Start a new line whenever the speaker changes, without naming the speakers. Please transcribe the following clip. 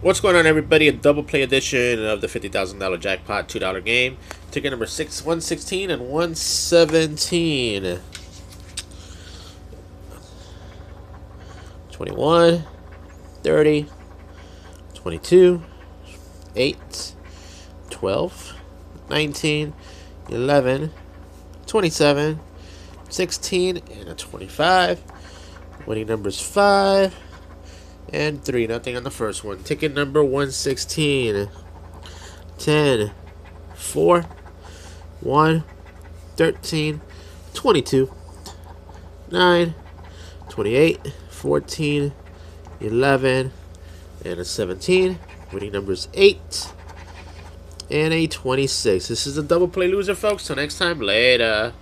What's going on, everybody? A double play edition of the $50,000 jackpot $2 game. Ticket number 116 and 117. 21, 30, 22, 8, 12, 19, 11, 27, 16, and a 25. Winning numbers 5 and 3. Nothing on the first one. Ticket number 116. 10, 4, 1, 13, 22, 9, 28, 14, 11, and a 17. Winning numbers 8 and a 26. This is a double play loser, folks. Till next time, later.